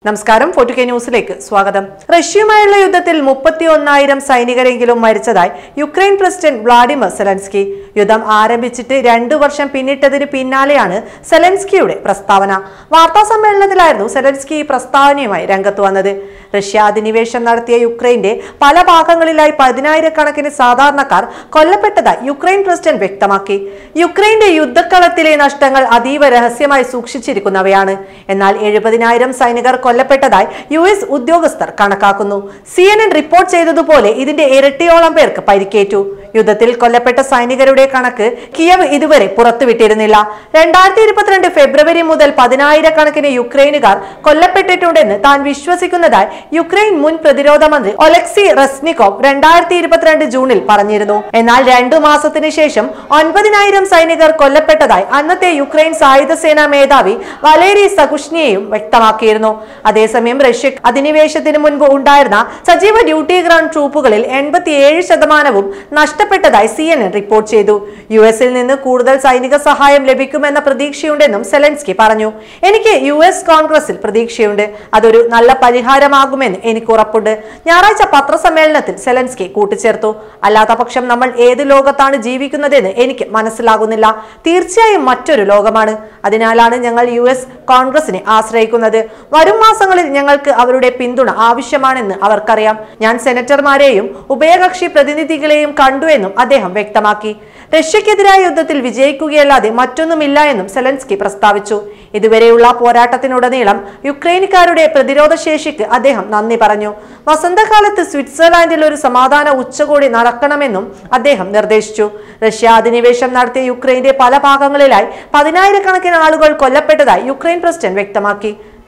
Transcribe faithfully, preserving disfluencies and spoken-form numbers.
നമസ്കാരം ഫോർട്ടു കെ ന്യൂസിലേക്ക് സ്വാഗതം. റഷ്യയുമായുള്ള യുദ്ധത്തിൽ മുപ്പത്തി ഒന്നായിരം സൈനികരെങ്കിലും മരിച്ചതായി യുക്രൈൻ പ്രസിഡന്റ് വ്ളാഡിമിർ സെലൻസ്കി. യുദ്ധം ആരംഭിച്ചിട്ട് രണ്ടു വർഷം പിന്നിട്ടതിന് പിന്നാലെയാണ് സെലൻസ്കിയുടെ പ്രസ്താവന. വാർത്താ സമ്മേളനത്തിലായിരുന്നു സെലൻസ്കി ഈ പ്രസ്താവനയുമായി രംഗത്ത് വന്നത്. റഷ്യ അധിനിവേശം നടത്തിയ യുക്രൈന്റെ പല ഭാഗങ്ങളിലായി പതിനായിരക്കണക്കിന് സാധാരണക്കാർ കൊല്ലപ്പെട്ടതായി യുക്രൈൻ പ്രസിഡന്റ് വ്യക്തമാക്കി. യുക്രൈന്റെ യുദ്ധക്കളത്തിലെ നഷ്ടങ്ങൾ അതീവ രഹസ്യമായി സൂക്ഷിച്ചിരിക്കുന്നവയാണ്. എന്നാൽ എഴുപതിനായിരം സൈനികർ കൊല്ലപ്പെട്ടതായി യു എസ് ഉദ്യോഗസ്ഥർ കണക്കാക്കുന്നു. സി എൻ എൻ റിപ്പോർട്ട് ചെയ്തതുപോലെ ഇതിന്റെ ഇരട്ടിയോളം പേർക്ക് പരിക്കേറ്റു. യുദ്ധത്തിൽ കൊല്ലപ്പെട്ട സൈനികരുടെ കണക്ക് കിയവ് ഇതുവരെ പുറത്തുവിട്ടിരുന്നില്ല. രണ്ടായിരത്തി ഇരുപത്തിരണ്ട് ഫെബ്രുവരി മുതൽ പതിനായിരക്കണക്കിന് യുക്രൈനുകാർ കൊല്ലപ്പെട്ടിട്ടുണ്ടെന്ന് താൻ വിശ്വസിക്കുന്നതായി യുക്രൈൻ മുൻ പ്രതിരോധ മന്ത്രി ഒലെക്സി റെസ്നിക്കോവ് രണ്ടായിരത്തി ഇരുപത്തിരണ്ട് ജൂണിൽ പറഞ്ഞിരുന്നു. എന്നാൽ രണ്ടു മാസത്തിന് ശേഷം ഒൻപതിനായിരം സൈനികർ കൊല്ലപ്പെട്ടതായി അന്നത്തെ യുക്രൈൻ സായുധ സേനാ മേധാവി വലേരി സകുഷ്നിയയും വ്യക്തമാക്കിയിരുന്നു. അതേസമയം റഷ്യ അധിനിവേശത്തിന് മുൻപ് ഉണ്ടായിരുന്ന സജീവ ഡ്യൂട്ടി ഗ്രൗണ്ട് ട്രൂപ്പുകളിൽ എൺപത്തിയേഴ് ശതമാനവും നഷ്ടപ്പെട്ടതായി സി എൻ എൻ റിപ്പോർട്ട് ചെയ്തു. യു എസിൽ നിന്ന് കൂടുതൽ സൈനിക സഹായം ലഭിക്കുമെന്ന പ്രതീക്ഷയുണ്ടെന്നും സെലൻസ്കി പറഞ്ഞു. എനിക്ക് യു എസ് കോൺഗ്രസിൽ പ്രതീക്ഷയുണ്ട്. അതൊരു നല്ല പരിഹാരമാകുമെന്ന് എനിക്ക് ഉറപ്പുണ്ട്. ഞായറാഴ്ച പത്രസമ്മേളനത്തിൽ സെലൻസ്കി കൂട്ടിച്ചേർത്തു. അല്ലാത്ത പക്ഷം നമ്മൾ ഏത് ലോകത്താണ് ജീവിക്കുന്നതെന്ന് എനിക്ക് മനസ്സിലാകുന്നില്ല. തീർച്ചയായും മറ്റൊരു ലോകമാണ്. അതിനാലാണ് ഞങ്ങൾ യു എസ് കോൺഗ്രസിനെ ആശ്രയിക്കുന്നത്. വരും മാസങ്ങളിൽ ഞങ്ങൾക്ക് അവരുടെ പിന്തുണ ആവശ്യമാണെന്ന് അവർക്കറിയാം. ഞാൻ സെനറ്റർമാരെയും ഉഭയകക്ഷി പ്രതിനിധികളെയും കണ്ടു എന്നും അദ്ദേഹം വ്യക്തമാക്കി. റഷ്യക്കെതിരായ യുദ്ധത്തിൽ വിജയിക്കുകയല്ലാതെ മറ്റൊന്നുമില്ല എന്നും സെലൻസ്കി പ്രസ്താവിച്ചു. ഇതുവരെയുള്ള പോരാട്ടത്തിനുടനീളം യുക്രൈനുകാരുടെ പ്രതിരോധ ശേഷിക്ക് അദ്ദേഹം നന്ദി പറഞ്ഞു. വസന്തകാലത്ത് സ്വിറ്റ്സർലാൻഡിൽ ഒരു സമാധാന ഉച്ചകോടി നടക്കണമെന്നും അദ്ദേഹം നിർദ്ദേശിച്ചു. റഷ്യ അധിനിവേശം നടത്തിയ യുക്രൈന്റെ പല ഭാഗങ്ങളിലായി പതിനായിരക്കണക്കിന് ആളുകൾ കൊല്ലപ്പെട്ടതായി യുക്രൈൻ പ്രസിഡന്റ് വ്യക്തമാക്കി.